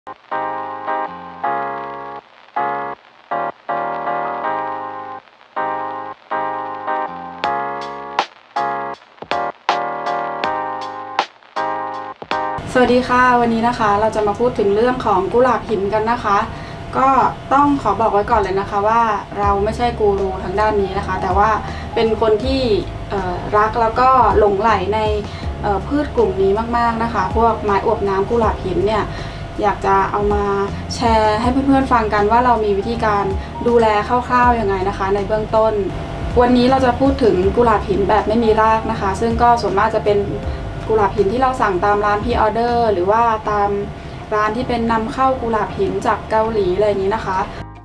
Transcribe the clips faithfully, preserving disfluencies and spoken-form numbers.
สวัสดีค่ะวันนี้นะคะเราจะมาพูดถึงเรื่องของกุหลาบหินกันนะคะก็ต้องขอบอกไว้ก่อนเลยนะคะว่าเราไม่ใช่กูรูทางด้านนี้นะคะแต่ว่าเป็นคนที่รักแล้วก็หลงใหลในพืชกลุ่มนี้มากๆนะคะพวกไม้อวบน้ำกุหลาบหินเนี่ยอยากจะเอามาแชร์ให้เพื่อนๆฟังกันว่าเรามีวิธีการดูแลคร่าวๆยังไงนะคะในเบื้องต้นวันนี้เราจะพูดถึงกุหลาบหินแบบไม่มีรากนะคะซึ่งก็ส่วนมากจะเป็นกุหลาบหินที่เราสั่งตามร้านพรีออเดอร์หรือว่าตามร้านที่เป็นนำเข้ากุหลาบหินจากเกาหลีอะไรอย่างนี้นะคะ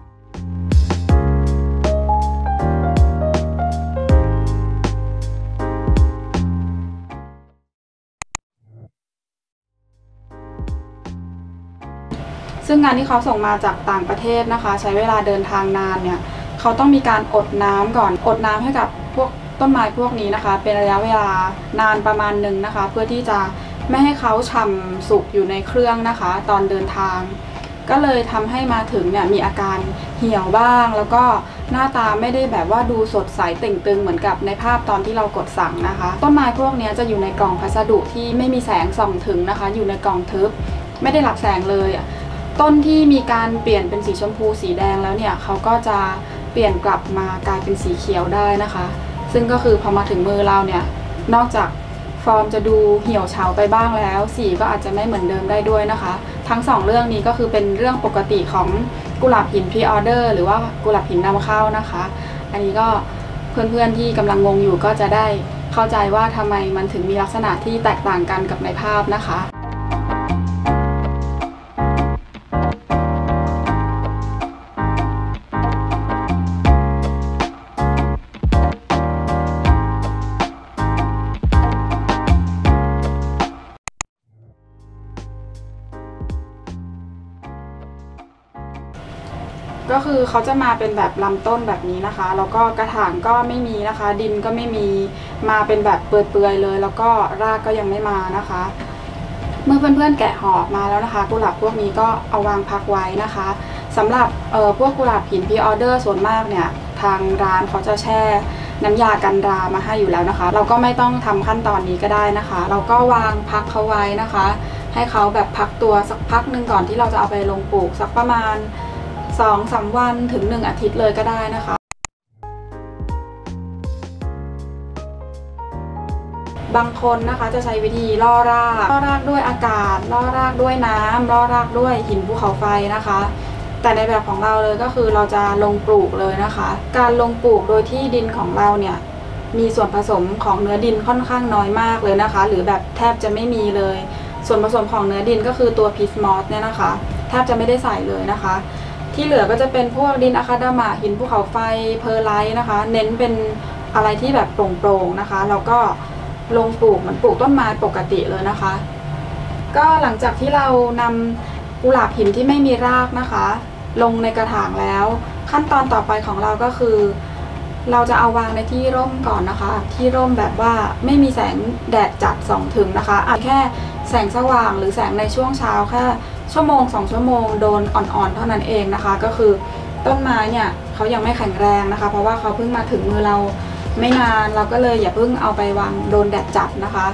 ซึ่งงานที่เขาส่งมาจากต่างประเทศนะคะใช้เวลาเดินทางนานเนี่ยเขาต้องมีการอดน้ำก่อนอดน้ำให้กับพวกต้นไม้พวกนี้นะคะเป็นระยะเวลานานประมาณหนึ่งนะคะเพื่อที่จะไม่ให้เขาฉ่ำสุกอยู่ในเครื่องนะคะตอนเดินทางก็เลยทำให้มาถึงเนี่ยมีอาการเหี่ยวบ้างแล้วก็หน้าตาไม่ได้แบบว่าดูสดใสเต่งตึงเหมือนกับในภาพตอนที่เรากดสั่งนะคะต้นไม้พวกนี้จะอยู่ในกล่องพัสดุที่ไม่มีแสงส่องถึงนะคะอยู่ในกล่องทึบไม่ได้รับแสงเลยต้นที่มีการเปลี่ยนเป็นสีชมพูสีแดงแล้วเนี่ยเขาก็จะเปลี่ยนกลับมากลายเป็นสีเขียวได้นะคะซึ่งก็คือพอมาถึงมือเราเนี่ยนอกจากฟอร์มจะดูเหี่ยวเฉาไปบ้างแล้วสีก็อาจจะไม่เหมือนเดิมได้ด้วยนะคะทั้งสองเรื่องนี้ก็คือเป็นเรื่องปกติของกุหลาบหินพรีออเดอร์หรือว่ากุหลาบหินนำเข้านะคะอันนี้ก็เพื่อนๆที่กำลังงงอยู่ก็จะได้เข้าใจว่าทำไมมันถึงมีลักษณะที่แตกต่างกันกับในภาพนะคะก็คือเขาจะมาเป็นแบบลำต้นแบบนี้นะคะแล้วก็กระถางก็ไม่มีนะคะดินก็ไม่มีมาเป็นแบบเปื่อยๆเลยแล้วก็รากก็ยังไม่มานะคะเมื่อเพื่อนๆแกะห่อมาแล้วนะคะกุหลาบพวกนี้ก็เอาวางพักไว้นะคะสำหรับเอ่อพวกกุหลาบหินพรีออเดอร์ส่วนมากเนี่ยทางร้านเขาจะแช่น้ำยากันรามาให้อยู่แล้วนะคะเราก็ไม่ต้องทำขั้นตอนนี้ก็ได้นะคะเราก็วางพักเขาไว้นะคะให้เขาแบบพักตัวสักพักหนึ่งก่อนที่เราจะเอาไปลงปลูกสักประมาณสองสามวันถึงหนึ่งอาทิตย์เลยก็ได้นะคะบางคนนะคะจะใช้วิธีล่อรากล่อรากด้วยอากาศล่อรากด้วยน้ำล่อรากด้วยหินภูเขาไฟนะคะแต่ในแบบของเราเลยก็คือเราจะลงปลูกเลยนะคะการลงปลูกโดยที่ดินของเราเนี่ยมีส่วนผสมของเนื้อดินค่อนข้างน้อยมากเลยนะคะหรือแบบแทบจะไม่มีเลยส่วนผสมของเนื้อดินก็คือตัวพิสมอสเนี่ยนะคะแทบจะไม่ได้ใส่เลยนะคะที่เหลือก็จะเป็นพวกดินอะคาดามะหินภูเขาไฟเพอร์ไลท์นะคะเน้นเป็นอะไรที่แบบโปร่งๆนะคะแล้วก็ลงปลูกเหมือนปลูกต้นไม้ปกติเลยนะคะก็หลังจากที่เรานำกุหลาบหินที่ไม่มีรากนะคะลงในกระถางแล้วขั้นตอนต่อไปของเราก็คือเราจะเอาวางในที่ร่มก่อนนะคะที่ร่มแบบว่าไม่มีแสงแดดจัดส่องถึงนะคะอาจแค่แสงสว่างหรือแสงในช่วงเช้าแค่ชั่วโมงสองชั่วโมงโดนอ่อนๆเท่านั้นเองนะคะก็คือต้นไม้เนี่ยเขายังไม่แข็งแรงนะคะเพราะว่าเขาเพิ่งมาถึงมือเราไม่นานเราก็เลยอย่าเพิ่งเอาไปวางโดนแดดจัดนะคะ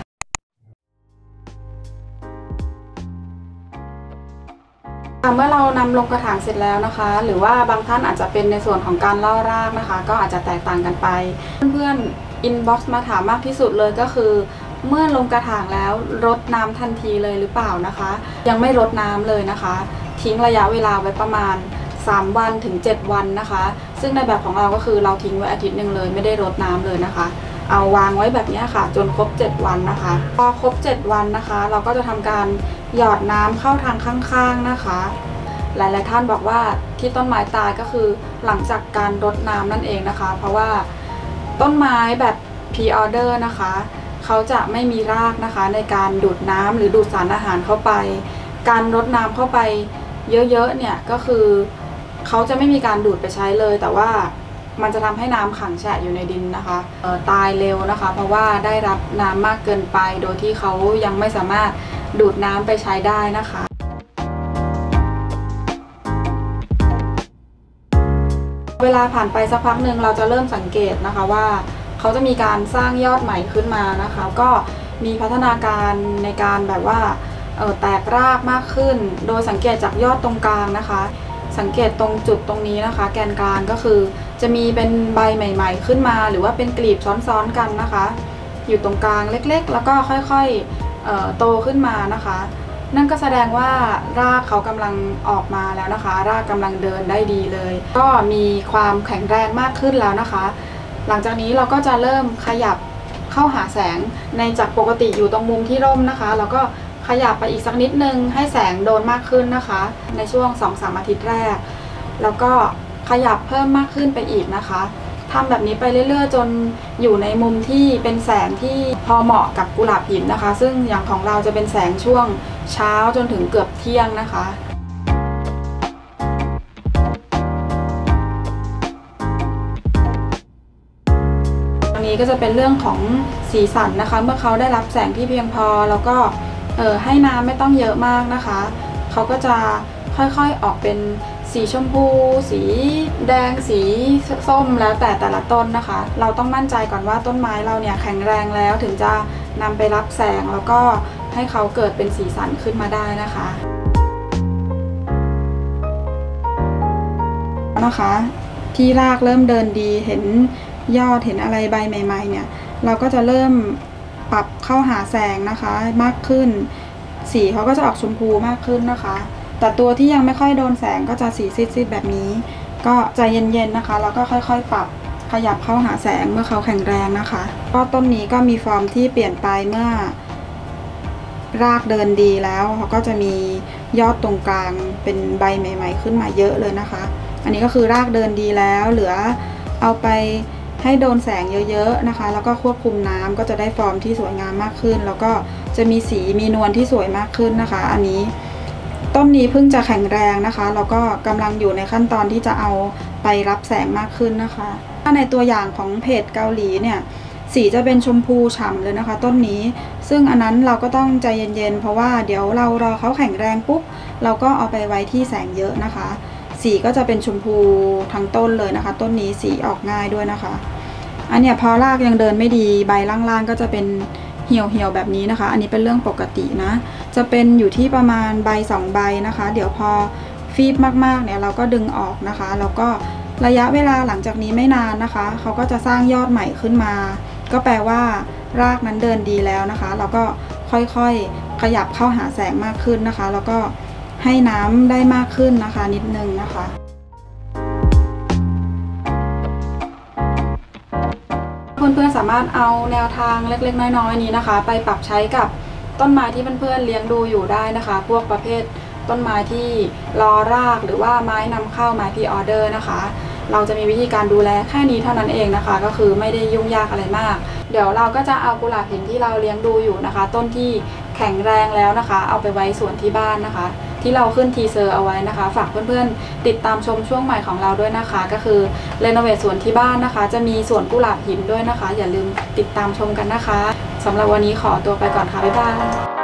เมื่อเรานำลงกระถางเสร็จแล้วนะคะหรือว่าบางท่านอาจจะเป็นในส่วนของการล่อรากนะคะก็อาจจะแตกต่างกันไปเพื่อนๆอินบ็อกซ์มาถามมากที่สุดเลยก็คือเมื่อลงกระถางแล้วรดน้ำทันทีเลยหรือเปล่านะคะยังไม่รดน้ำเลยนะคะทิ้งระยะเวลาไว้ประมาณสามวันถึงเจ็ดวันนะคะซึ่งในแบบของเราก็คือเราทิ้งไว้อาทิตย์หนึ่งเลยไม่ได้รดน้ำเลยนะคะเอาวางไว้แบบนี้ค่ะจนครบเจ็ดวันนะคะพอครบเจ็ดวันนะคะเราก็จะทำการหยอดน้ำเข้าทางข้างๆนะคะหลายๆท่านบอกว่าที่ต้นไม้ตายก็คือหลังจากการรดน้ำนั่นเองนะคะเพราะว่าต้นไม้แบบพรีออเดอร์นะคะเขาจะไม่มีรากนะคะในการดูดน้ำหรือดูดสารอาหารเข้าไปการรดน้ำเข้าไปเยอะๆเนี่ยก็คือเขาจะไม่มีการดูดไปใช้เลยแต่ว่ามันจะทำให้น้ำขังแฉะอยู่ในดินนะคะตายเร็วนะคะเพราะว่าได้รับน้ำมากเกินไปโดยที่เขายังไม่สามารถดูดน้ำไปใช้ได้นะคะเวลาผ่านไปสักพักหนึ่งเราจะเริ่มสังเกตนะคะว่าเขาจะมีการสร้างยอดใหม่ขึ้นมานะคะก็มีพัฒนาการในการแบบว่าแตกรากมากขึ้นโดยสังเกตจากยอดตรงกลางนะคะสังเกตตรงจุดตรงนี้นะคะแกนกลางก็คือจะมีเป็นใบใหม่ๆขึ้นมาหรือว่าเป็นกลีบซ้อนๆกันนะคะอยู่ตรงกลางเล็กๆแล้วก็ค่อยๆโตขึ้นมานะคะนั่นก็แสดงว่ารากเขากำลังออกมาแล้วนะคะรากกำลังเดินได้ดีเลยก็มีความแข็งแรงมากขึ้นแล้วนะคะหลังจากนี้เราก็จะเริ่มขยับเข้าหาแสงในจากปกติอยู่ตรงมุมที่ร่มนะคะแล้วก็ขยับไปอีกสักนิดนึงให้แสงโดนมากขึ้นนะคะในช่วง สองถึงสาม อาทิตย์แรกแล้วก็ขยับเพิ่มมากขึ้นไปอีกนะคะทำแบบนี้ไปเรื่อยๆจนอยู่ในมุมที่เป็นแสงที่พอเหมาะกับกุหลาบหินนะคะซึ่งอย่างของเราจะเป็นแสงช่วงเช้าจนถึงเกือบเที่ยงนะคะตรงนี้ก็จะเป็นเรื่องของสีสันนะคะเมื่อเขาได้รับแสงที่เพียงพอแล้วก็เออให้น้ำไม่ต้องเยอะมากนะคะเขาก็จะค่อยๆออกเป็นสีชมพูสีแดงสีส้มแล้วแต่แต่ละต้นนะคะเราต้องมั่นใจก่อนว่าต้นไม้เราเนี่ยแข็งแรงแล้วถึงจะนำไปรับแสงแล้วก็ให้เขาเกิดเป็นสีสันขึ้นมาได้นะคะนะคะที่รากเริ่มเดินดีเห็นยอดเห็นอะไรใบใหม่ๆเนี่ยเราก็จะเริ่มปรับเข้าหาแสงนะคะมากขึ้นสีเขาก็จะออกชมพูมากขึ้นนะคะแต่ตัวที่ยังไม่ค่อยโดนแสงก็จะสีซีดๆแบบนี้ก็ใจเย็นๆนะคะแล้วก็ค่อยๆปรับขยับเข้าหาแสงเมื่อเขาแข็งแรงนะคะก็ต้นนี้ก็มีฟอร์มที่เปลี่ยนไปเมื่อรากเดินดีแล้วเขาก็จะมียอดตรงกลางเป็นใบใหม่ๆขึ้นมาเยอะเลยนะคะอันนี้ก็คือรากเดินดีแล้วเหลือเอาไปให้โดนแสงเยอะๆนะคะแล้วก็ควบคุมน้ำก็จะได้ฟอร์มที่สวยงามมากขึ้นแล้วก็จะมีสีมีนวลที่สวยมากขึ้นนะคะอันนี้ต้นนี้เพิ่งจะแข็งแรงนะคะแล้วก็กำลังอยู่ในขั้นตอนที่จะเอาไปรับแสงมากขึ้นนะคะถ้าในตัวอย่างของเพจเกาหลีเนี่ยสีจะเป็นชมพูฉ่ำเลยนะคะต้นนี้ซึ่งอันนั้นเราก็ต้องใจเย็นๆเพราะว่าเดี๋ยวเรารอเขาแข็งแรงปุ๊บเราก็เอาไปไว้ที่แสงเยอะนะคะสีก็จะเป็นชมพูทั้งต้นเลยนะคะต้นนี้สีออกง่ายด้วยนะคะอันเนี้ยพอรากยังเดินไม่ดีใบล่างๆก็จะเป็นเหี่ยวๆแบบนี้นะคะอันนี้เป็นเรื่องปกตินะจะเป็นอยู่ที่ประมาณใบสองใบนะคะเดี๋ยวพอฟีบมากๆเนี่ยเราก็ดึงออกนะคะแล้วก็ระยะเวลาหลังจากนี้ไม่นานนะคะเขาก็จะสร้างยอดใหม่ขึ้นมาก็แปลว่ารากนั้นเดินดีแล้วนะคะเราก็ค่อยๆขยับเข้าหาแสงมากขึ้นนะคะแล้วก็ให้น้ำได้มากขึ้นนะคะนิดนึงนะคะเพื่อนๆสามารถเอาแนวทางเล็กๆน้อยๆนี้นะคะไปปรับใช้กับต้นไม้ที่เพื่อนๆเลี้ยงดูอยู่ได้นะคะพวกประเภทต้นไม้ที่รอรากหรือว่าไม้นำเข้าไม้พรีออเดอร์นะคะเราจะมีวิธีการดูแลแค่นี้เท่านั้นเองนะคะก็คือไม่ได้ยุ่งยากอะไรมากเดี๋ยวเราก็จะเอากุหลาบหินที่เราเลี้ยงดูอยู่นะคะต้นที่แข็งแรงแล้วนะคะเอาไปไว้สวนที่บ้านนะคะที่เราขึ้นทีเซอร์เอาไว้นะคะฝากเพื่อนๆติดตามชมช่วงใหม่ของเราด้วยนะคะก็คือเรโนเวทสวนที่บ้านนะคะจะมีสวนกุหลาบหินด้วยนะคะอย่าลืมติดตามชมกันนะคะสำหรับวันนี้ขอตัวไปก่อนค่ะบ๊ายบาย